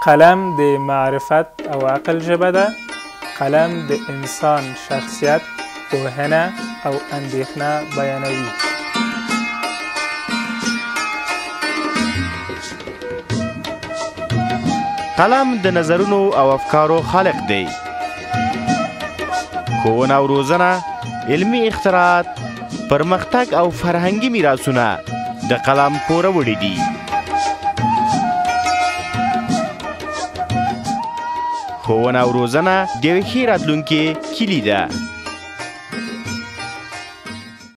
قلم د معرفت او عقل ژبه ده. قلم د انسان شخصیت، پوهنه او اندېښنه بیانوي. قلم د نظرونو او افکارو خالق دی. ښوونه او روزنه، علمي اختراعات، پرمختګ او فرهنګي میراثونه د قلم پوروړي دي. ښوونه او روزنه د یوې ښې راتلونکې کلي ده.